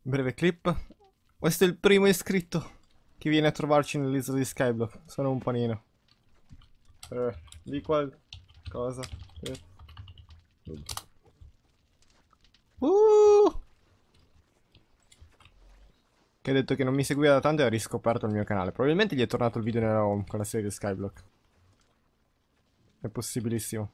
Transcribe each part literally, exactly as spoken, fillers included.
Breve clip. Questo è il primo iscritto che viene a trovarci nell'isola di Skyblock. Sono un panino. Eh, di qualcosa. Eh. Uh! Che ha detto che non mi seguiva da tanto e ha riscoperto il mio canale. Probabilmente gli è tornato il video nella home con la serie di Skyblock. È possibilissimo.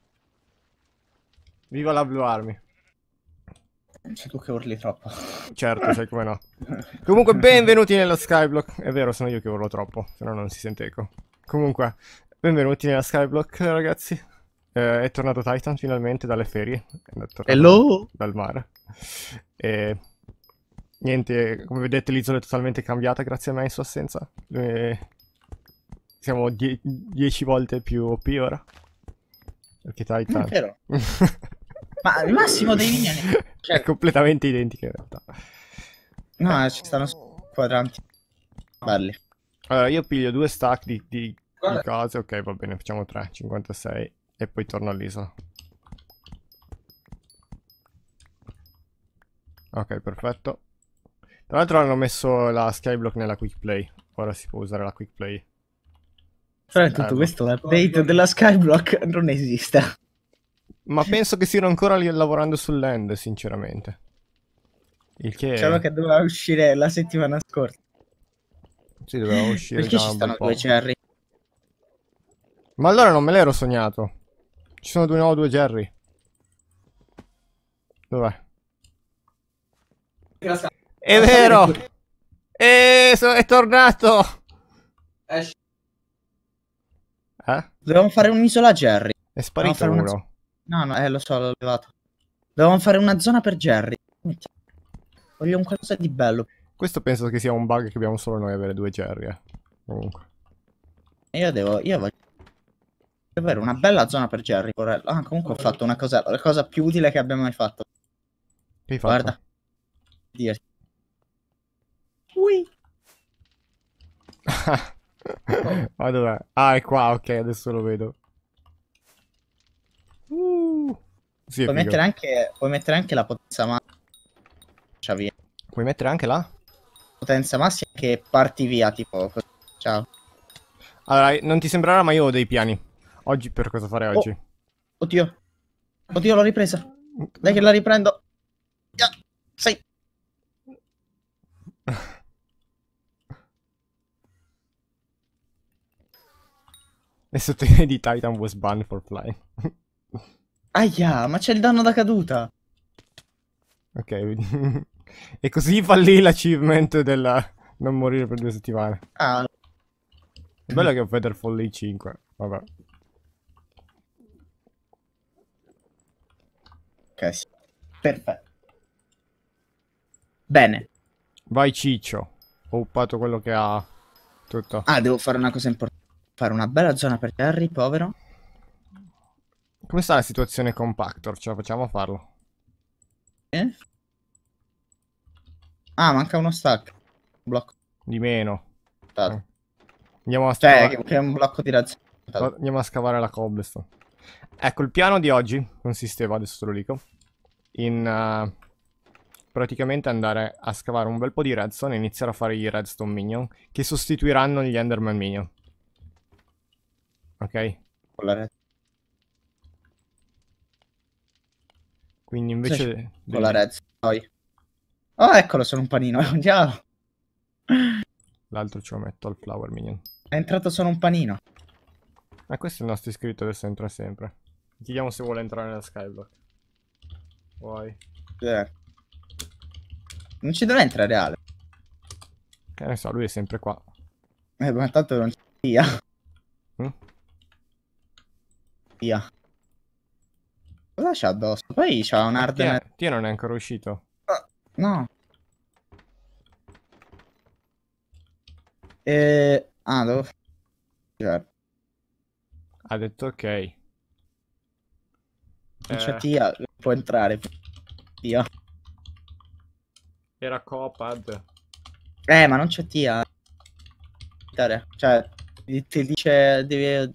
Viva la Blue Army. Sei tu che urli troppo. Certo, sai come no. Comunque, benvenuti nella Skyblock. È vero, sono io che urlo troppo, se no non si sente eco. Comunque, benvenuti nella Skyblock, ragazzi. Eh, è tornato Titan finalmente dalle ferie. È tornato Hello? dal mare. E niente, come vedete l'isola è totalmente cambiata grazie a me in sua assenza. E siamo die dieci volte più O P ora. Perché Titan... È vero. Ma il massimo dei minioni cioè... è completamente identica in realtà. No, eh. ci stanno quadranti belli. Allora io piglio due stack di, di, di cose. Ok, va bene, facciamo tre, cinquantasei. E poi torno all'isola. Ok, perfetto. Tra l'altro hanno messo la Skyblock nella quick play. Ora si può usare la quick play. Però in tutto questo l'update della Skyblock non esiste. Ma penso che stiano ancora lì lavorando sull'end, sinceramente. Il che... Diciamo che doveva uscire la settimana scorsa. Sì, doveva uscire. Perché ci stanno due Jerry? Ma allora non me l'ero sognato. Ci sono di nuovo due Jerry. Dov'è? È vero! E so, è tornato! Eh? Dovevamo fare un'isola Jerry. È sparito uno. Una... No, no, eh, lo so, l'ho levato. Dovevamo fare una zona per Jerry. Voglio un qualcosa di bello. Questo penso che sia un bug che abbiamo solo noi avere due Jerry, eh. Comunque. Io devo... Io voglio... Devo avere una bella zona per Jerry, Porello. Ah, comunque ho fatto una cosa... La cosa più utile che abbiamo mai fatto. Che hai fatto? Guarda. Dirti. Ui. Ma dov'è? Ah, è qua, ok, adesso lo vedo. Uh, sì, puoi, mettere anche, puoi mettere anche la potenza massima. Via. Puoi mettere anche la? Potenza massima che parti via, tipo così. Ciao. Allora, non ti sembrerà, ma io ho dei piani. Oggi per cosa fare oggi? Oh. Oddio. Oddio, l'ho ripresa. Dai che la riprendo. Yeah. Sei. E sottolinea di Titan was banned for flying. Aia, ma c'è il danno da caduta. Ok. E così fallì l'achievement della non morire per due settimane. Ah. È bello che ho Featherfall lì cinque. Vabbè. Ok, sì. Perfetto. Bene. Vai Ciccio. Ho uppato quello che ha tutto. Ah, devo fare una cosa importante. Fare una bella zona per Harry, povero. Come sta la situazione con Pactor? Ce la facciamo a farlo? Eh? Ah, manca uno stack. Un blocco. Di meno. Eh. Andiamo a scavare. Cioè, che è un blocco di razza. Andiamo a scavare la cobblestone. Ecco, il piano di oggi consisteva, adesso te lo dico, in uh, praticamente andare a scavare un bel po' di redstone e iniziare a fare i redstone minion che sostituiranno gli enderman minion. Ok? Con la red. Quindi invece... Con la red. Poi. Oh, eccolo, sono un panino. Ciao. L'altro ce lo metto al flower minion. È entrato solo un panino. Ma eh, questo è il nostro iscritto, adesso entra sempre. Chiediamo se vuole entrare nella Skyblock. Vuoi? Eh. Non ci deve entrare reale. Che ne so, lui è sempre qua. Eh, ma tanto non c'è via. Mm? Via. Cosa c'ha addosso? Poi c'ha un Arden. Tia non è ancora uscito. Uh, no. E... Ah, devo... Ha detto ok. Non c'è eh... Tia, può entrare. Tia. Era Copad. Eh, ma non c'è Tia. Cioè, ti dice... Devi...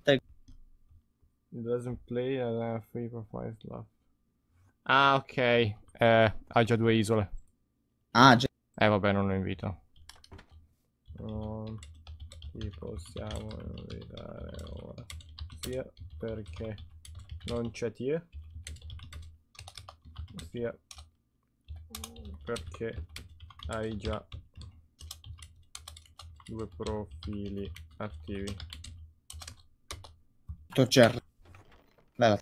It doesn't play uh, free for five left. Ah, ok. Eh, ha già due isole. Ah, già. Eh vabbè, non lo invito. Non ti possiamo invitare ora. Sia perché non c'è Tie, sia perché hai già due profili attivi. Tutto Jerry. Bella.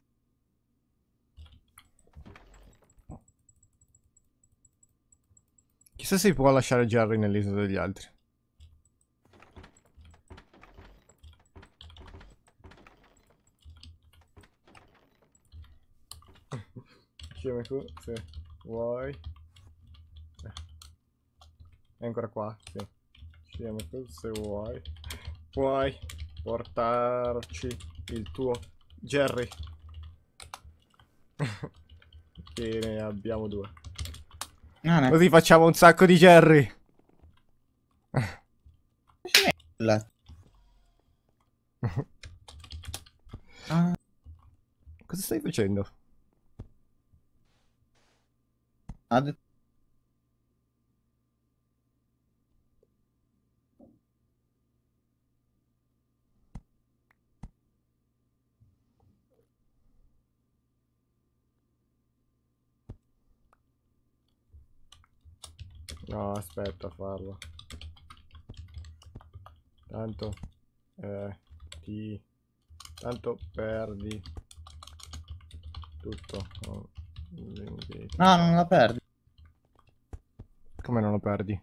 Chissà se si può lasciare Jerry nell'isola degli altri. Scemo tu, se vuoi. È ancora qua, sì. Scemo tu, se vuoi. Puoi portarci il tuo Jerry. Che ne abbiamo due. Ah, ne- Così facciamo un sacco di Jerry. bella. Ah, Cosa stai facendo? ha detto- No, aspetta a farlo. Tanto eh, ti tanto perdi tutto con l'invito. no, non la perdi. Come non lo perdi?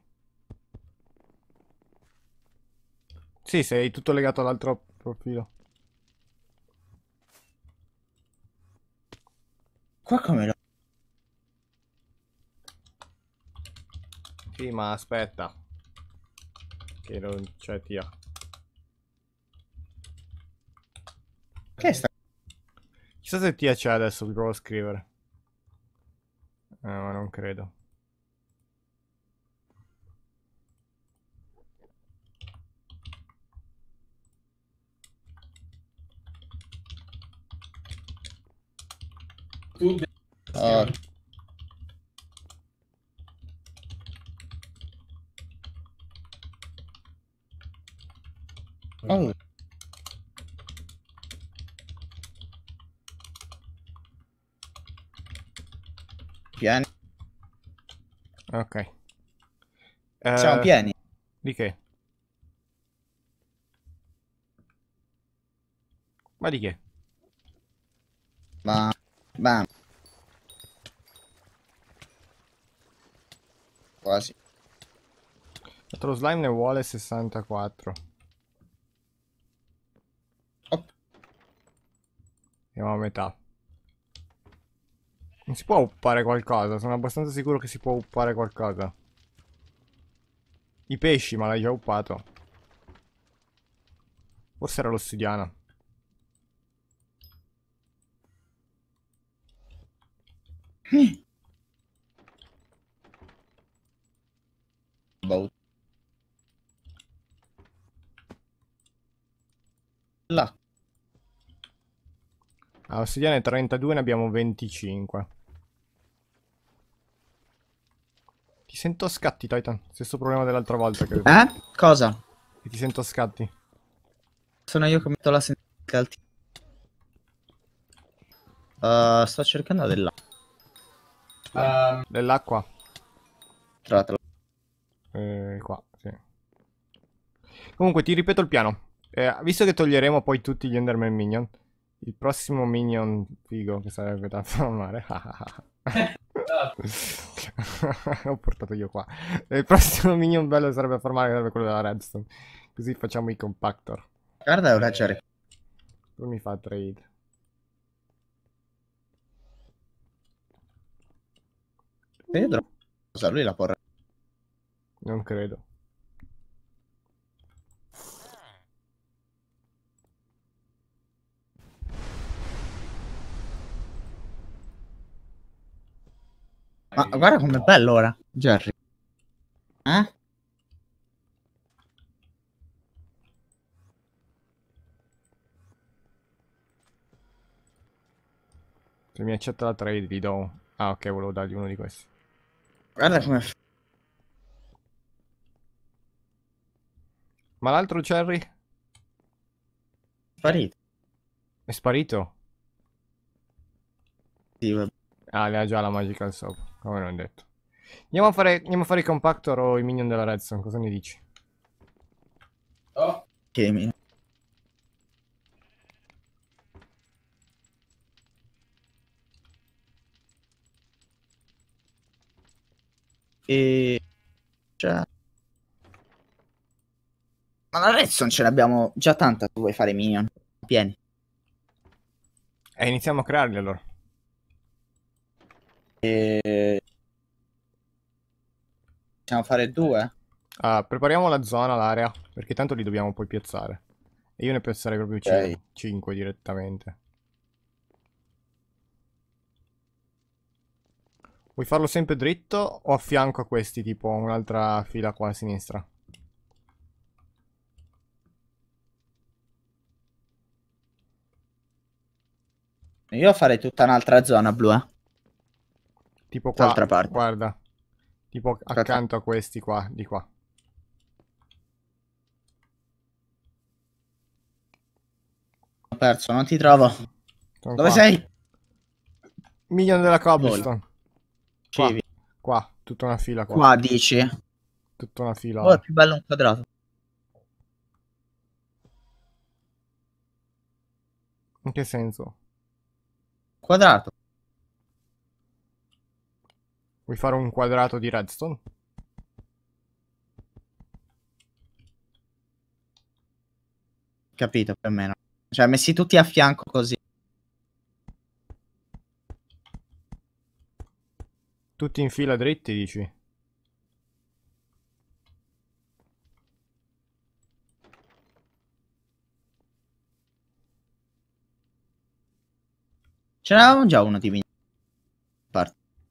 Sì, sei tutto legato all'altro profilo. Qua come lo... Sì, ma aspetta. Che non c'è Tia. Che sta... Chissà se Tia c'è adesso, vi provo a scrivere. Eh, ma non credo. Oh, oh, pieni. Ok. Siamo Eh, pieni. di che? Ma di che? Ma... Bam, quasi. L'altro slime ne vuole sessantaquattro. Oh, Siamo a metà. Non si può uppare qualcosa, sono abbastanza sicuro che si può uppare qualcosa. I pesci, ma l'hai già uppato. Forse era l'ossidiana. boh. Là. Ah, ossidiana è trentadue, ne abbiamo venticinque. Ti sento a scatti, Titan. Stesso problema dell'altra volta, credo. Eh? Cosa? Che ti sento a scatti. Sono io che metto la sensibilità al... Uh, sto cercando della... Dell'acqua. Tratala. Eh, qua, sì. Comunque, ti ripeto il piano. Eh, visto che toglieremo poi tutti gli Enderman Minion, il prossimo Minion figo, che sarebbe da farmare. Ho portato io qua. Il prossimo Minion bello sarebbe farmare, sarebbe quello della Redstone. Così facciamo i compactor. Guarda, ora c'è... Lui mi fa trade. Pedro. Cosa? Lui la porrà. Non credo. Ma guarda com'è bello ora, Jerry. Eh? Se mi accetta la trade, gli do. Ah, ok, volevo dargli uno di questi. Guarda com'è... Ma l'altro Cherry? Sparito. È sparito? Sì, vabbè. Ah, le ha già la Magical Soap, come non detto. Andiamo a fare, andiamo a fare i Compactor o i Minion della Redstone, cosa ne dici? Oh. Che mi... E... Cioè... Ma la redstone ce l'abbiamo già tanta se vuoi fare minion. Pieni. E iniziamo a crearli allora. E... Possiamo fare due? Ah, prepariamo la zona, l'area, perché tanto li dobbiamo poi piazzare. E io ne piazzerei proprio Ok. cinque direttamente. Vuoi farlo sempre dritto o a fianco a questi, tipo un'altra fila qua a sinistra? Io farei tutta un'altra zona blu, eh. Tipo qua, D'altra parte. guarda. Tipo Aspetta. accanto a questi qua, di qua. Ho perso, non ti trovo. Sono Dove qua. sei? Milione della Voli. cobblestone. Qua, Scivi. qua, tutta una fila qua. Qua dici. Tutta una Oh, è fila. più bello un quadrato. In che senso? Quadrato. Vuoi fare un quadrato di redstone? Capito, più o meno. Cioè, messi tutti a fianco così. Tutti in fila dritti, dici? Ce n'avevamo già uno di mini. Parte.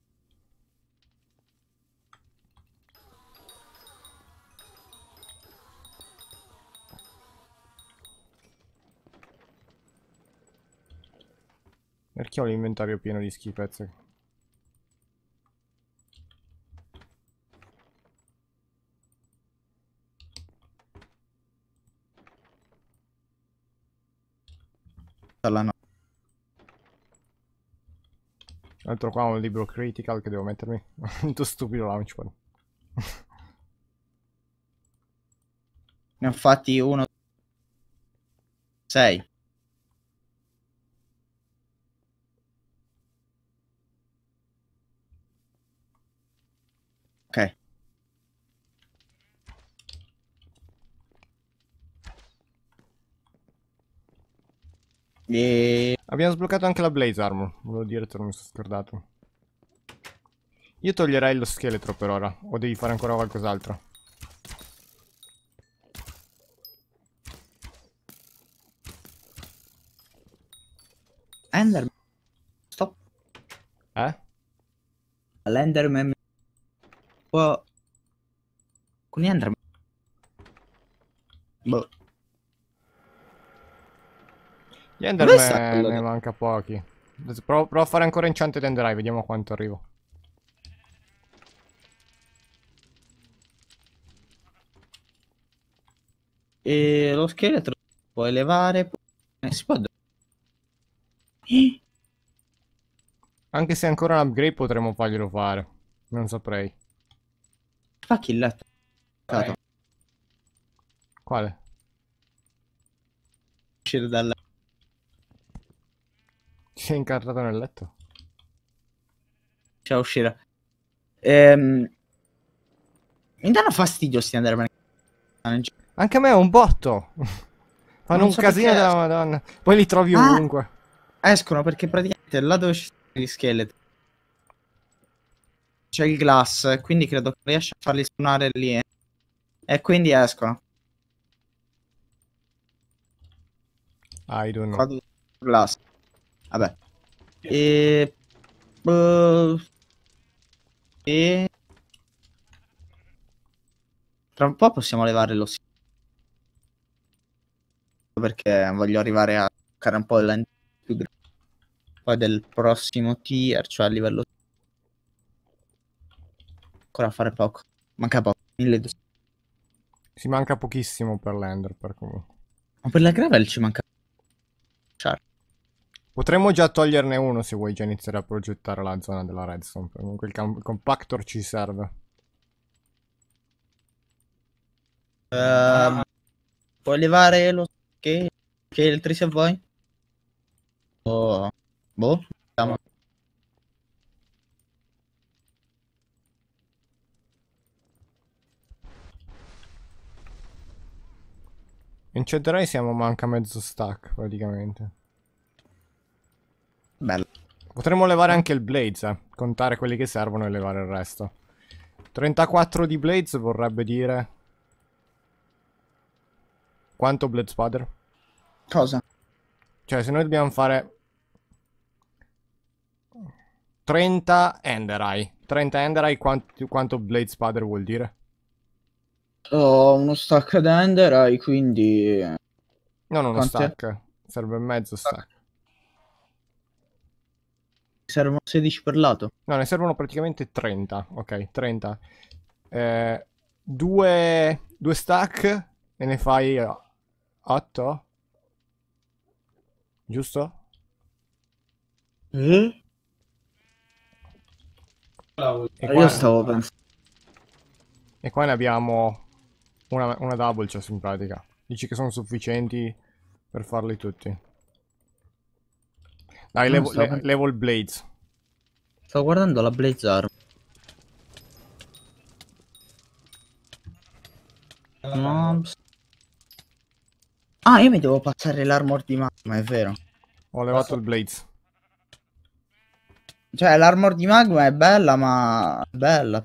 Perché ho l'inventario pieno di schifezze? La no- Altro qua un libro critical che devo mettermi. Tu stupido launchpad. Ne ho fatti uno. Sei. Ok. E... Abbiamo sbloccato anche la Blaze Armor. Volevo dire, te lo mi sono scordato. Io toglierei lo scheletro per ora. O devi fare ancora qualcos'altro? Enderman. Stop. Eh? L'Enderman. Può... Con gli Enderman. Boh. Gli Dove sta Enderman quello ne lì? manca pochi. Adesso provo, provo a fare ancora Enchanted Enderai, vediamo quanto arrivo. E lo scheletro puoi elevare. Eh, si può... Eh, Anche se è ancora un upgrade potremmo farglielo fare. Non saprei. fa kill letto. Peccato. Quale? Uscire dal... Ti sei incartato nel letto? Cioè, uscire. Ehm... Mi danno fastidio sti Enderman. Anche a me è un botto. Fanno Non un so casino perché della escono. madonna. Poi li trovi Ah, ovunque. escono perché praticamente là dove ci sono gli scheletri c'è il glass, e quindi credo che riesci a farli spawnare lì. eh. E quindi escono. I don't know. Qua dove- glass. Vabbè. E... eh, e... Tra un po' possiamo levare lo sito perché voglio arrivare a toccare un po' il più grande. Poi del prossimo tier, cioè a livello... Ancora a fare poco. Manca poco. milleduecento. Si manca pochissimo per l'ender, per comunque. Ma per la gravel ci manca... Potremmo già toglierne uno se vuoi già iniziare a progettare la zona della redstone. Comunque il, il compactor ci serve. Uh, puoi levare lo... Che... Che elettricità vuoi? Oh... Boh, vediamo. In Cederai siamo manca mezzo stack praticamente. Bello. Potremmo levare anche il Blades, eh. Contare quelli che servono e levare il resto. trentaquattro di Blades vorrebbe dire... Quanto Blade Spader? Cosa? Cioè se noi dobbiamo fare... trenta Enderai. trenta Enderai quanto, quanto Blade Spader vuol dire? Ho uno stack da Enderai, quindi... Non uno Quanto è? stack. Serve mezzo stack. Servono sedici per lato. No, ne servono praticamente trenta. Ok, trenta. Eh, due, due stack e ne fai otto? Giusto? Eh? E Io qua, stavo pensando... e qua ne abbiamo una, una double chest in pratica. Dici che sono sufficienti per farli tutti. Dai, No, levo, stavo le- pens- levo il Blades. Stavo guardando la Blaze Arm. Mobs. Ah, io mi devo passare l'armor di magma, è vero. Ho levato il Blades. Cioè, l'armor di magma è bella, ma... Bella.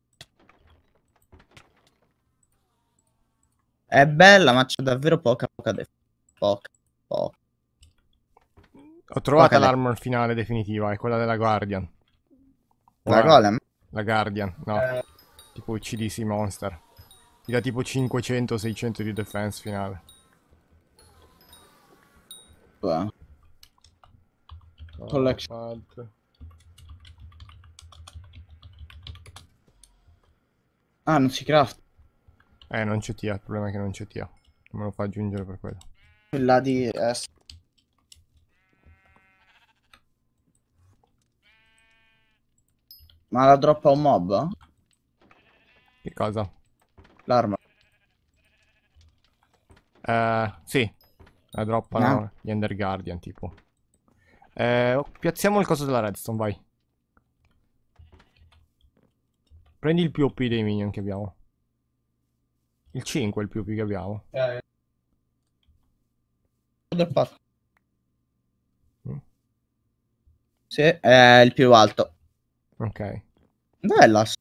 È bella, ma c'è davvero poca, poca, def- poca, poca. Ho trovata Poca def- l'armor finale definitiva, è quella della Guardian. La Ora- golem? La Guardian, no. Tipo C D C Monster. Ti dà tipo cinquecento seicento di defense finale. Beh. Collection. Ah, non si craft. Eh, non c'è T A, il problema è che non c'è T A. Non me lo fa aggiungere per quello. Quella di... eh, Ma la droppa un mob? Che cosa? L'arma. Eh, sì. La droppano No. gli Ender Guardian, tipo. Eh, piazziamo il coso della redstone, vai. Prendi il più O P dei minion che abbiamo. Il cinque è il più O P che abbiamo. Eh. Droppato. Mm. Sì, è il più alto. Ok. Dov'è l'asso?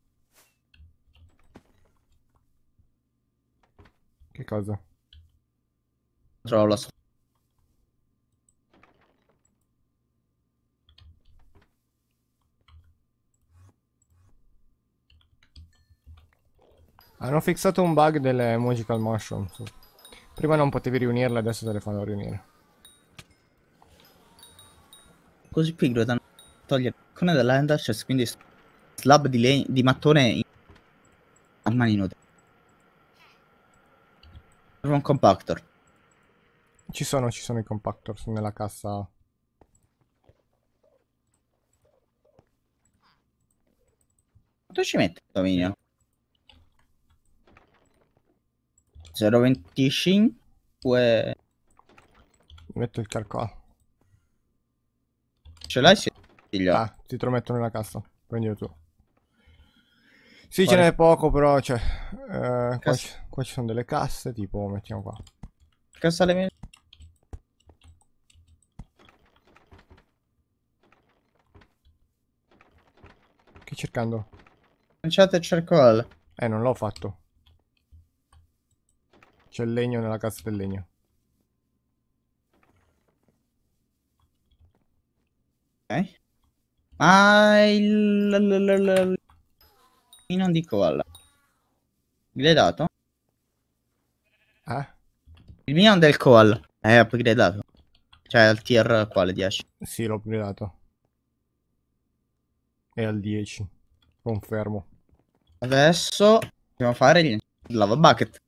Che cosa? Trovo l'asso. Hanno fissato un bug delle Magical Mushrooms. Prima non potevi riunirle, adesso te le fanno riunire. Così pigro da togliere il cone della Ender chest, quindi slab di, leg- di mattone in- a mani nude. Serve un compactor. Ci sono, ci sono i compactors nella cassa. Quanto ci mette il dominio? zero virgola venticinque. Metto il carcò. Ce l'hai? Sì. Figlio. Ah, ti te lo metto nella cassa. Prendilo tu. Sì, Quale? ce n'è poco, però, cioè... eh, qua, Cassa. ci, qua ci sono delle casse, tipo, mettiamo qua. Cassa le mie... Che cercando? Lanciate il charcoal. Eh, non l'ho fatto. C'è il legno nella cassa del legno. Ok. Ma il... l- l- l- l- il non dico alla. L'hai dato? Eh? Il minion del koal è upgradato. Cioè al tier quale dieci? Sì, l'ho upgradato. È al dieci. Confermo. Adesso dobbiamo fare il lava bucket.